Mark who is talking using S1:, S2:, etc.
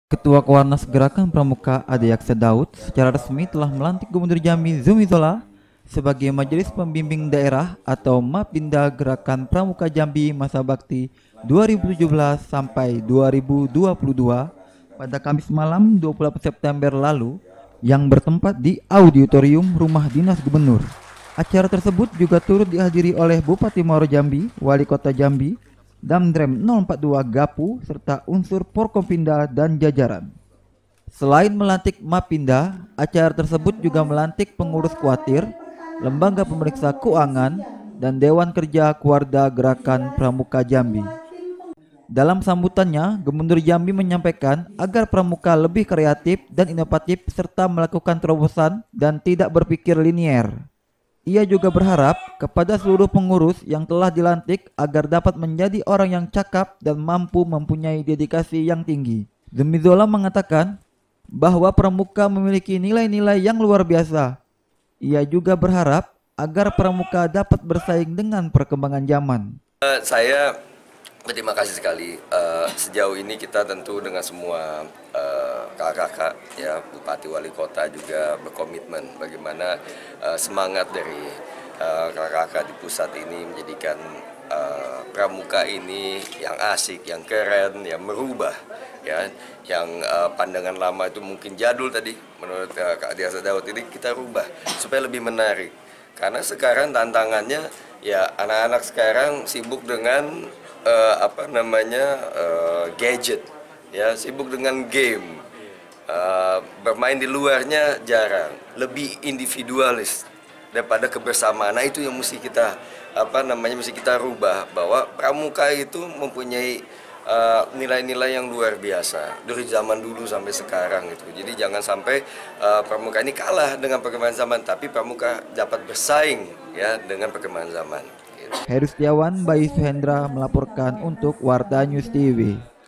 S1: Ketua Kawarnas Gerakan Pramuka Adeyaksa Daud secara resmi telah melantik Gubernur Jambi Zumi Zola sebagai Majelis Pembimbing Daerah atau Mapinda Gerakan Pramuka Jambi masa bakti 2017 sampai 2022 pada Kamis malam 28 September lalu yang bertempat di Auditorium Rumah Dinas Gubernur. Acara tersebut juga turut dihadiri oleh Bupati Muaro Jambi, Wali Kota Jambi, Damdrem 042 Gapu, serta unsur Porkompinda dan jajaran. Selain melantik Mapinda, acara tersebut juga melantik pengurus kuatir, lembaga pemeriksa keuangan, dan Dewan Kerja Kuarda Gerakan Pramuka Jambi. Dalam sambutannya, Gubernur Jambi menyampaikan agar pramuka lebih kreatif dan inovatif serta melakukan terobosan dan tidak berpikir linier. Ia juga berharap kepada seluruh pengurus yang telah dilantik agar dapat menjadi orang yang cakap dan mampu mempunyai dedikasi yang tinggi. Zumi Zola mengatakan bahwa pramuka memiliki nilai-nilai yang luar biasa. Ia juga berharap agar pramuka dapat bersaing dengan perkembangan zaman.
S2: Saya berterima kasih sekali. Sejauh ini kita tentu dengan semua kakak-kakak, ya, Bupati Wali Kota juga berkomitmen bagaimana semangat dari kakak-kakak di pusat ini menjadikan pramuka ini yang asik, yang keren, yang merubah, ya, yang pandangan lama itu mungkin jadul tadi menurut Kak Adeyaksa Daud ini kita rubah supaya lebih menarik. Karena sekarang tantangannya ya anak-anak sekarang sibuk dengan gadget, ya, sibuk dengan game, bermain di luarnya jarang, lebih individualis daripada kebersamaan. Nah, itu yang mesti kita mesti kita rubah, bahwa pramuka itu mempunyai nilai-nilai yang luar biasa dari zaman dulu sampai sekarang itu. Jadi jangan sampai pramuka ini kalah dengan perkembangan zaman, tapi pramuka dapat bersaing, ya, dengan perkembangan zaman.
S1: Heri Setiawan, Bayu Suhendra melaporkan untuk Warta News TV.